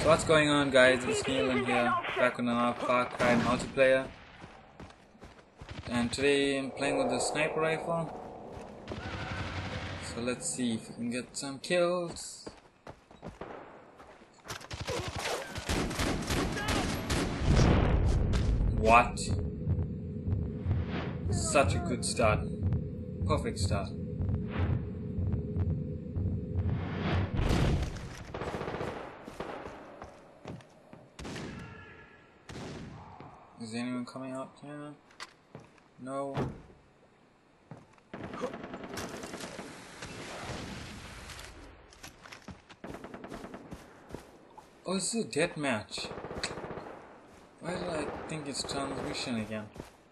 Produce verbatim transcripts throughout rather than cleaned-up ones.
So what's going on, guys? It's Neil here, back on another Far Cry multiplayer. And today I'm playing with the sniper rifle. So let's see if we can get some kills. What? Such a good start. Perfect start. Is anyone coming out here? No. Oh, this is a death match. Why did I think it's transmission again?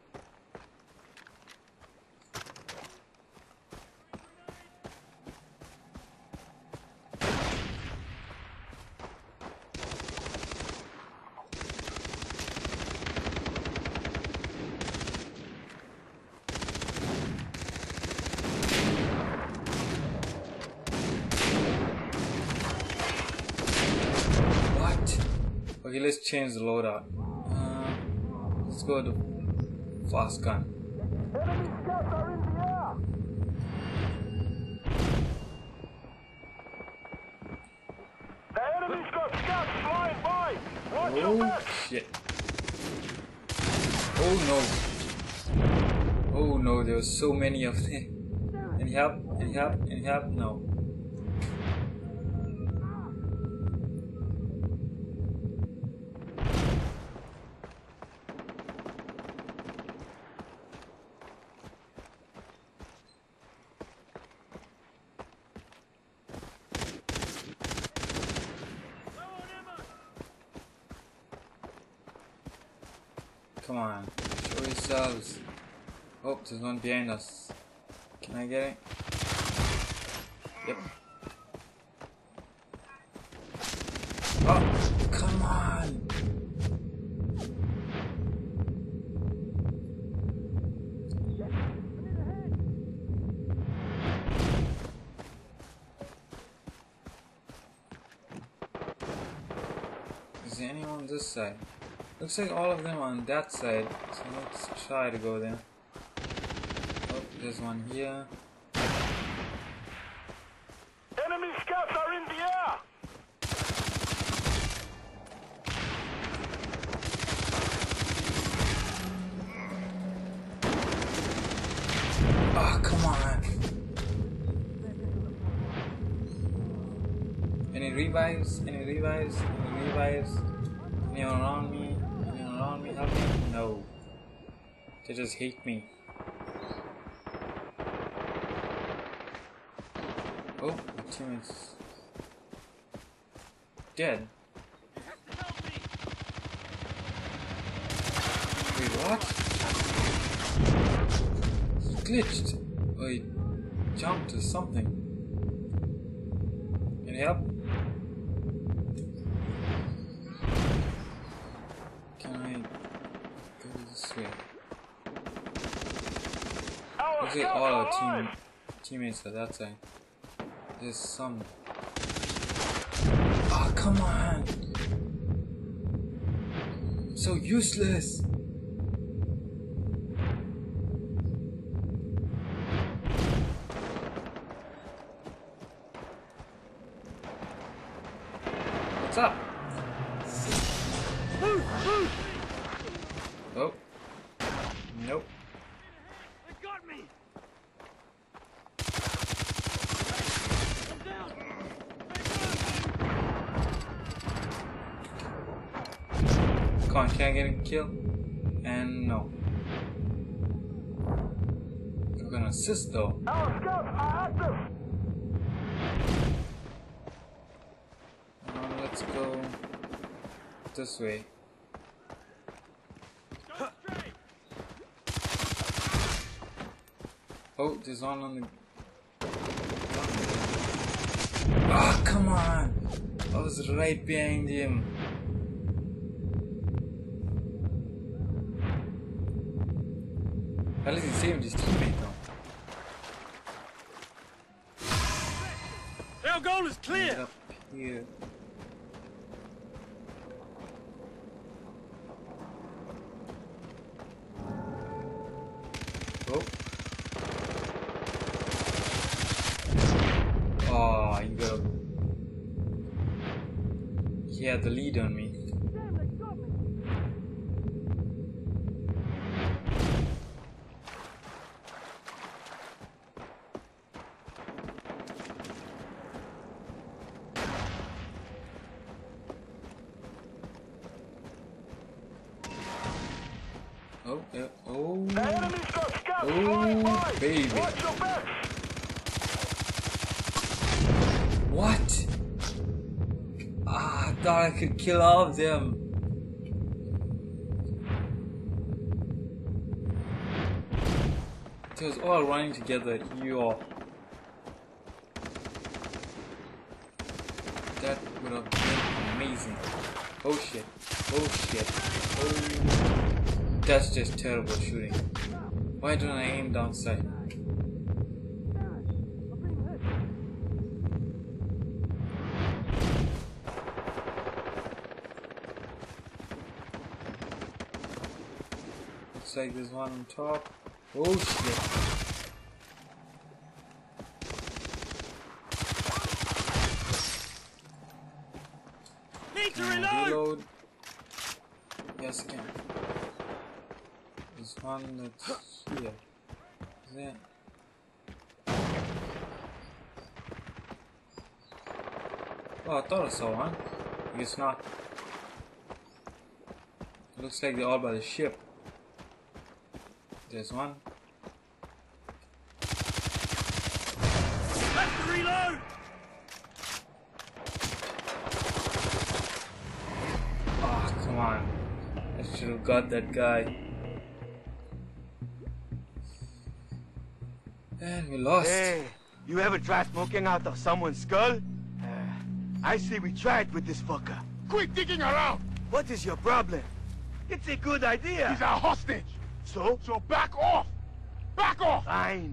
Okay, let's change the loadout. Uh, let's go to fast gun. Enemy scouts are in the air. The enemy's got scouts flying by. Watch your Oh back. shit! Oh no! Oh no! There were so many of them. Any help? Any help? Any help? No. Come on, show yourselves. Oh, there's one behind us. Can I get it? Yep. Oh, come on! Is there anyone on this side? Looks like all of them are on that side, so let's try to go there. Oh, there's one here. Enemy scouts are in the air. Oh, come on! Any revives? Any revives? Any revives? Anyone around me? Anyone around me? Help me? No. They just hate me. Oh, my teammate's dead. Wait, what? He glitched. Oh, he jumped to something. Can you help? Can I go this way? Looks like all our team teammates are that side. There's some. Oh, come on! I'm so useless! What's up? Oh. Nope. They got me. Come on, can I get a kill? And no. We're gonna assist though. Our scouts are active. Uh, let's go this way. Oh, there's one on the. Ah, oh, come on! I was right behind him. At least he saved his teammate though. Our goal is clear. Up here. he had the lead on me. Oh, yeah, oh, The enemy's got scouts flying oh, by. baby. Watch your backs. What? Ah, I thought I could kill all of them. They was all running together. Yo. That would have been amazing. Oh shit. Oh shit. Oh. That's just terrible shooting. Why don't I aim down sight? Looks like there's one on top. Oh shit. Need to Can I reload. reload? Yes, I can. There's one that's here. Is that? Oh, I thought I saw one. I guess not. Looks like they're all by the ship. There's one. Have to reload. Oh, come on. I should have got that guy. And we lost. Hey, you ever try smoking out of someone's skull? Uh, I say we tried with this fucker. Quit digging around. What is your problem? It's a good idea. He's our hostage. So? So back off. Back off. Fine.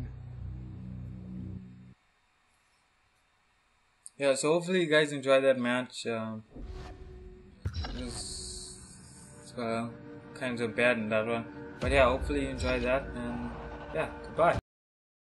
Yeah, so hopefully you guys enjoyed that match. Um, it was uh, kind of bad in that one. But yeah, hopefully you enjoyed that. And yeah, goodbye.